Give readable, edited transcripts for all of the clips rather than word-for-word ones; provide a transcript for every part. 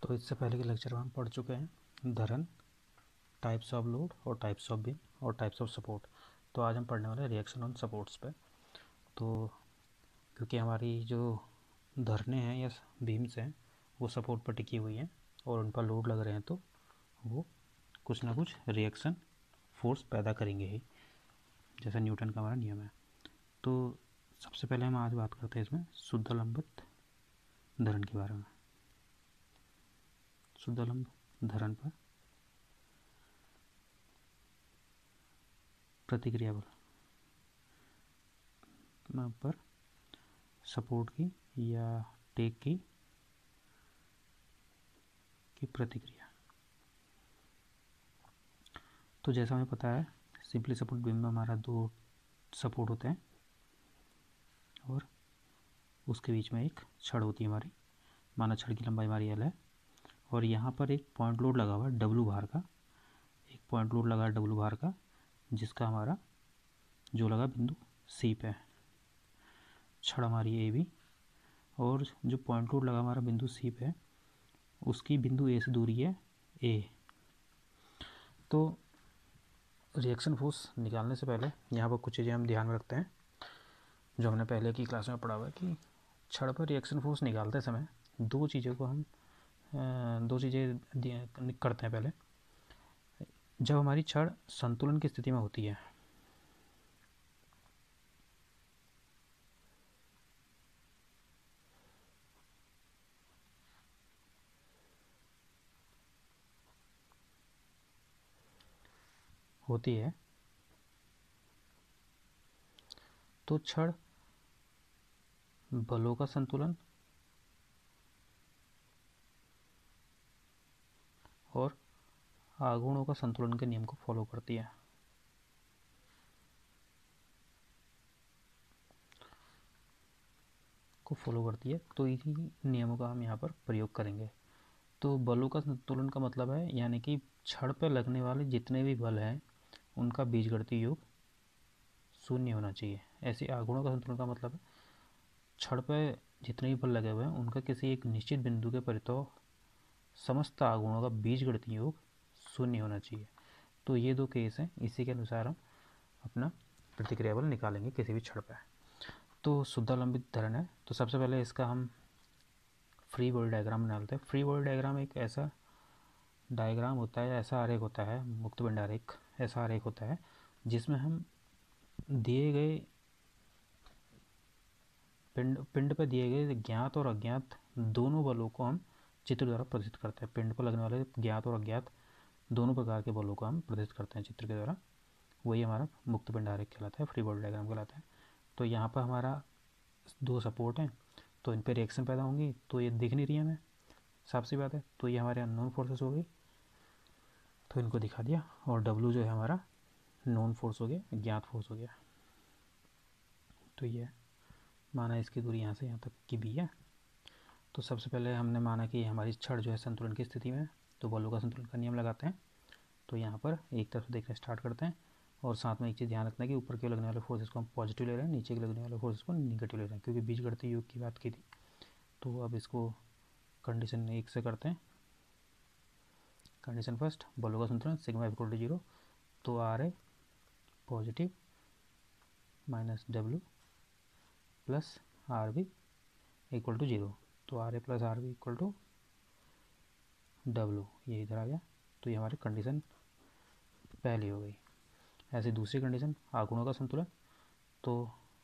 तो इससे पहले के लेक्चर में हम पढ़ चुके हैं धरन, टाइप्स ऑफ लोड और टाइप्स ऑफ बीम और टाइप्स ऑफ सपोर्ट। तो आज हम पढ़ने वाले हैं रिएक्शन ऑन सपोर्ट्स पे। तो क्योंकि हमारी जो धरने हैं या बीम्स हैं वो सपोर्ट पर टिकी हुई हैं और उन पर लोड लग रहे हैं, तो वो कुछ ना कुछ रिएक्शन फोर्स पैदा करेंगे ही, जैसा न्यूटन का हमारा नियम है। तो सबसे पहले हम आज बात करते हैं इसमें शुद्ध लंबित धरन के बारे में। शुद्ध लंब धरन पर प्रतिक्रिया बल पर सपोर्ट की या टेक की प्रतिक्रिया। तो जैसा हमें पता है, सिंपली सपोर्ट बीम में हमारा दो सपोर्ट होते हैं और उसके बीच में एक छड़ होती है हमारी। माना छड़ की लंबाई हमारी L है और यहाँ पर एक पॉइंट लोड लगा हुआ है W भार का, एक पॉइंट लोड लगा है W भार का, जिसका हमारा जो लगा बिंदु C पे है। छड़ हमारी AB और जो पॉइंट लोड लगा हमारा बिंदु C पे है उसकी बिंदु A से दूरी है A। तो रिएक्शन फोर्स निकालने से पहले यहाँ पर कुछ चीज़ें हम ध्यान में रखते हैं जो हमने पहले की क्लास में पढ़ा हुआ है कि छड़ पर रिएक्शन फोर्स निकालते समय दो चीज़ें करते हैं। पहले, जब हमारी छड़ संतुलन की स्थिति में होती है तो छड़ बलों का संतुलन और आघूर्णों का संतुलन के नियम को फॉलो करती है। तो इसी नियमों का हम यहाँ पर प्रयोग करेंगे। तो बलों का संतुलन का मतलब है यानी कि छड़ पर लगने वाले जितने भी बल हैं उनका बीजगणितीय योग शून्य होना चाहिए। ऐसे आघूर्णों का संतुलन का मतलब है छड़ पर जितने भी बल लगे हुए हैं उनका किसी एक निश्चित बिंदु के परितः समस्त आघूर्णों का बीजगणितीय योग शून्य होना चाहिए। तो ये दो केस हैं, इसी के अनुसार हम अपना प्रतिक्रिया बल निकालेंगे किसी भी छड़ पर। तो शुद्धालंबित धरण है, तो सबसे पहले इसका हम फ्री बॉडी डायग्राम डालते हैं। फ्री बॉडी डायग्राम एक ऐसा डायग्राम होता है, ऐसा आरेख होता है, मुक्त पिंड आरेख ऐसा आरेख होता है जिसमें हम दिए गए पिंड पर दिए गए ज्ञात और अज्ञात दोनों बलों को हम चित्र द्वारा प्रदर्शित करते हैं। पिंड पर लगने वाले ज्ञात और अज्ञात दोनों प्रकार के बलों को हम प्रदर्शित करते हैं चित्र के द्वारा। वही हमारा मुक्त पिंड आरेख कहलाता है, फ्री बॉडी डायग्राम कहलाता है। तो यहाँ पर हमारा दो सपोर्ट हैं, तो इन पर रिएक्शन पैदा होंगी, तो ये दिख नहीं रही है हमें, साफ सी बात है। तो ये हमारे अननोन फोर्सेस हो गई, तो इनको दिखा दिया। और W जो है हमारा नॉन फोर्स हो गया, ज्ञात फोर्स हो गया। तो ये माना इसकी दूरी यहाँ से यहाँ तक की B है। तो सबसे पहले हमने माना कि हमारी छड़ जो है संतुलन की स्थिति में, तो बलों का संतुलन का नियम लगाते हैं। तो यहाँ पर एक तरफ देखना स्टार्ट करते हैं और साथ में एक चीज़ ध्यान रखना है कि ऊपर के लगने वाले फोर्सेस को हम पॉजिटिव ले रहे हैं, नीचे के लगने वाले फोर्सेस को निगेटिव ले रहे हैं, क्योंकि बीजगणितीय योग की बात की थी। तो अब इसको कंडीशन 1 से करते हैं। कंडीशन फर्स्ट, बलों का संतुलन सिग्मा इक्वल टू 0, तो RA positive minus W plus RB equal to 0, तो RA plus RB equal to W, ये इधर आ गया। तो ये हमारी कंडीशन पहली हो गई। ऐसे दूसरी कंडीशन आघूर्णों का संतुलन, तो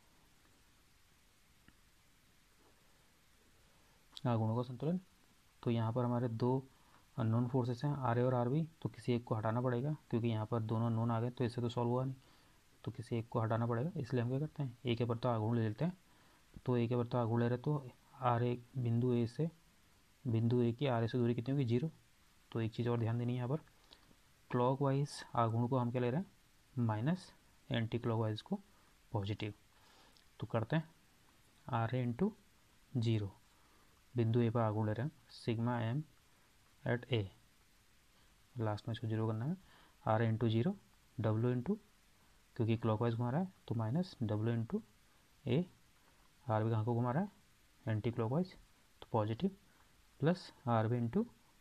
आघूर्णों का संतुलन, तो यहाँ पर हमारे दो अननोन फोर्सेस हैं RA और RB, तो किसी एक को हटाना पड़ेगा क्योंकि यहाँ पर दोनों नोन आ गए, तो इससे तो सॉल्व हुआ नहीं, तो किसी एक को हटाना पड़ेगा। इसलिए हम क्या करते हैं, एक के पर तो आघूर्ण ले लेते हैं। तो एक के पर तो आघूर्ण ले रहे, तो RA बिंदु A की RA से दूरी कितनी होगी, 0। तो एक चीज़ और ध्यान देनी है, यहाँ पर क्लॉकवाइज आघूर्ण को हम क्या ले रहे हैं, माइनस, एंटी क्लॉकवाइज को पॉजिटिव। तो करते हैं RA इंटू 0, बिंदु A पर आघूर्ण ले रहे हैं, sigma M at A, last में इसको 0 करना है। RA इंटू 0, W इंटू, क्योंकि क्लॉकवाइज घुमा रहा है तो minus W into A, RB कहाँ को घुमा रहा है, एंटी क्लॉकवाइज, तो positive, plus RB into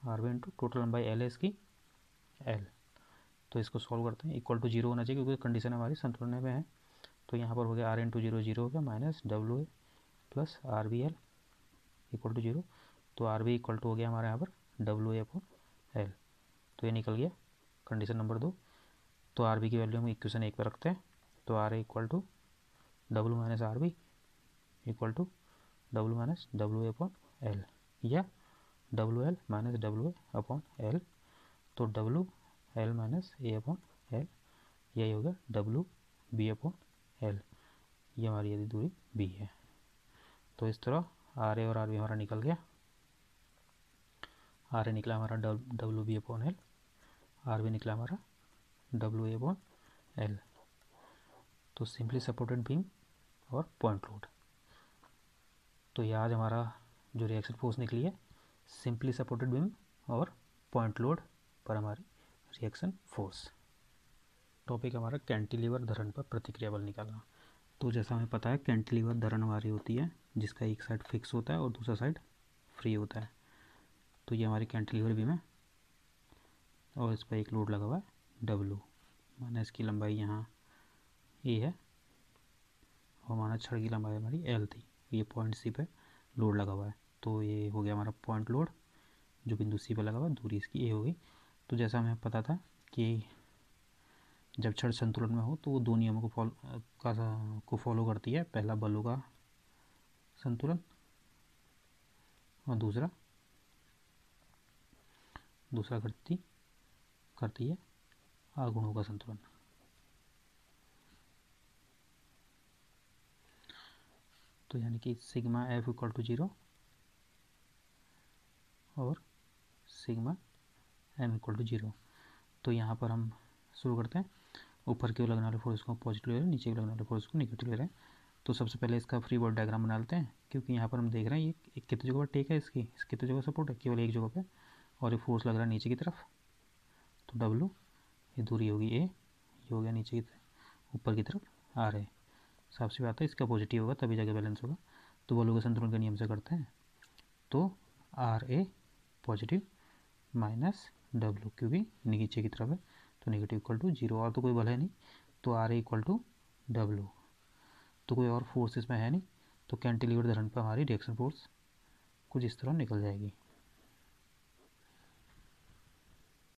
R B into total लंबाई एल है इसकी एल। तो इसको सॉल्व करते हैं, इक्वल टू जीरो होना चाहिए क्योंकि कंडीशन हमारी संतुलन में है। तो यहाँ पर हो गया आर इंटू जीरो जीरो हो गया minus W A plus R B L equal to zero. तो आर बी इक्वल टू हो गया हमारे यहाँ पर डब्ल्यू ए अपॉन एल। तो ये निकल गया कंडीशन नंबर 2। तो आर बी की वैल्यू हम इक्वेशन 1 पर रखते हैं। तो R A equal to W minus R B equal to W minus W A upon L या W L minus W A upon L. तो W L minus A upon L यही हो गया डब्ल्यू बी अपॉन एल। ये हमारी यदि दूरी B है। तो इस तरह आर ए और आर बी हमारा निकल गया। आर ए निकला हमारा W B upon L, R B निकला हमारा डब्ल्यू ए अपॉन एल। तो सिंपली सपोर्टेड बीम और पॉइंट लोड। तो ये आज हमारा जो रिएक्शन फोर्स निकली है सिंपली सपोर्टेड बीम और पॉइंट लोड पर हमारी रिएक्शन फोर्स। टॉपिक हमारा कैंटिलीवर धरण पर प्रतिक्रिया बल निकालना। तो जैसा हमें पता है कैंटिलीवर धरण हमारी होती है जिसका एक साइड फिक्स होता है और दूसरा साइड फ्री होता है। तो ये हमारी कैंटिलीवर बीम है और इस पर एक लोड लगा हुआ है डब्ल्यू, माना इसकी लंबाई यहाँ ए है और माना छड़ की लंबाई हमारी एल थी। ये पॉइंट सी पे लोड लगा हुआ है। तो ये हो गया हमारा पॉइंट लोड जो बिंदु सी पे लगा हुआ है, दूरी इसकी ए हो गई। तो जैसा हमें पता था कि जब छड़ संतुलन में हो तो वो दो नियमों को फॉलो करती है। पहला बलों का संतुलन और दूसरा करती है आगुणों का संतुलन। तो यानी कि सिग्मा एफ इक्वल टू 0 और सिग्मा एम इक्वल टू 0। तो यहाँ पर हम शुरू करते हैं। ऊपर की ओर लगने वाले फोर्स को पॉजिटिव ले रहे हैं, नीचे की लगने वाले फोर्स को निगेटिव ले रहे हैं। तो सबसे पहले इसका फ्री बॉडी डायग्राम बना लेते हैं क्योंकि यहाँ पर हम देख रहे हैं ये कितनी जगह पर टेक है, इसकी कितनी जगह सपोर्ट है, केवल एक जगह पे और ये फोर्स लग रहा है नीचे की तरफ। तो डब्ल्यू ये दूरी होगी ए, ये हो गया नीचे की तरफ, ऊपर की तरफ आर है। साफ सी बात है इसका पॉजिटिव होगा तभी जगह बैलेंस होगा। तो बलों के संतुलन के नियम से करते हैं। तो R A positive minus W क्योंकि नीचे की तरफ है तो नेगेटिव इक्वल टू 0 और तो कोई बल है नहीं। तो R A equal to W, तो कोई और फोर्स इसमें है नहीं। तो कैंटिलीवर धरण पर हमारी रिएक्शन फोर्स कुछ इस तरह निकल जाएगी।